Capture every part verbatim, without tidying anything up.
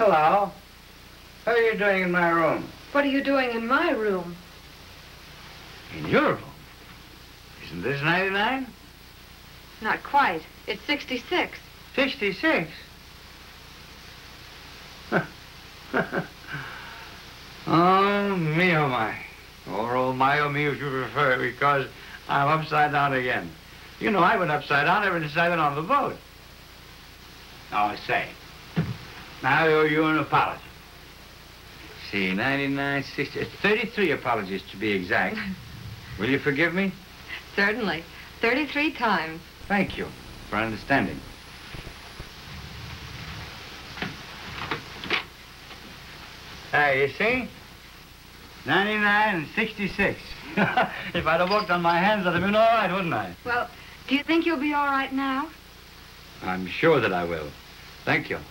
Hello. What are you doing in my room? What are you doing in my room? In your room? Isn't this ninety-nine? Not quite. It's sixty-six. sixty-six? Oh, me, oh, my. Or oh, my, oh, me, if you prefer, because I'm upside down again. You know, I went upside down ever since I've been on the boat. Oh, say. Now I owe you an apology. See, ninety-nine, sixty, it's thirty-three apologies to be exact. Will you forgive me? Certainly. thirty-three times. Thank you for understanding. Hey, you see? ninety-nine and sixty-six. If I'd have worked on my hands, I'd have been all right, wouldn't I? Well, do you think you'll be all right now? I'm sure that I will. Thank you.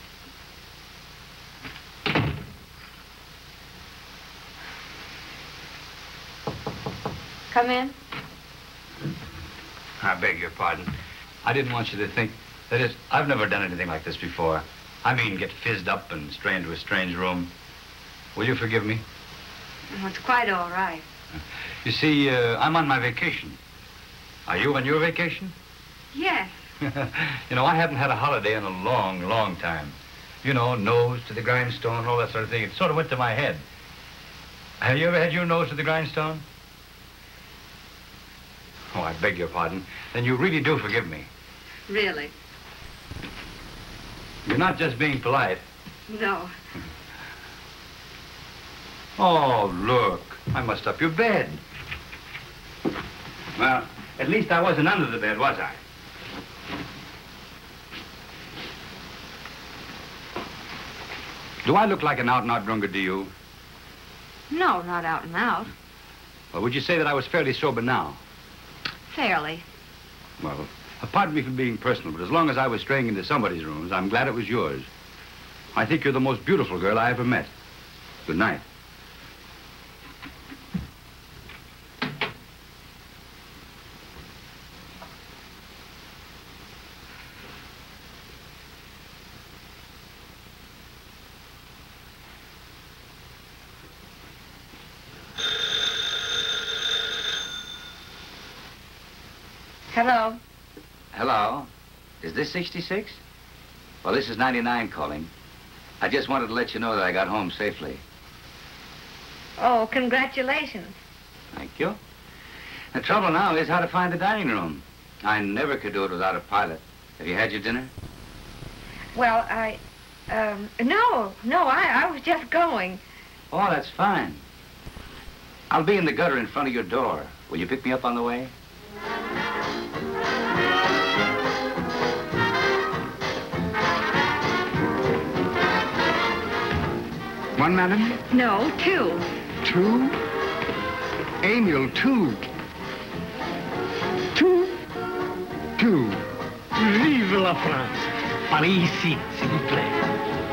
Come in. I beg your pardon. I didn't want you to think... That is, I've never done anything like this before. I mean, get fizzed up and stray into a strange room. Will you forgive me? Oh, it's quite all right. You see, uh, I'm on my vacation. Are you on your vacation? Yes. You know, I haven't had a holiday in a long, long time. You know, nose to the grindstone, all that sort of thing. It sort of went to my head. Have you ever had your nose to the grindstone? Oh, I beg your pardon. Then you really do forgive me. Really? You're not just being polite. No. Oh, look. I must up your bed. Well, at least I wasn't under the bed, was I? Do I look like an out-and-out drunkard to you? No, not out and out. Or would you say that I was fairly sober now? Fairly. Well, pardon me for being personal, but as long as I was straying into somebody's rooms, I'm glad it was yours. I think you're the most beautiful girl I ever met. Good night. Hello. Hello. Is this sixty-six? Well, this is ninety-nine calling. I just wanted to let you know that I got home safely. Oh, congratulations. Thank you. The trouble now is how to find the dining room. I never could do it without a pilot. Have you had your dinner? Well, I... Um, no, no, I, I was just going. Oh, that's fine. I'll be in the gutter in front of your door. Will you pick me up on the way? One, madam? No, two. Two? Emil, two. Two? Two. Vive la France. Paris ici, s'il vous plaît.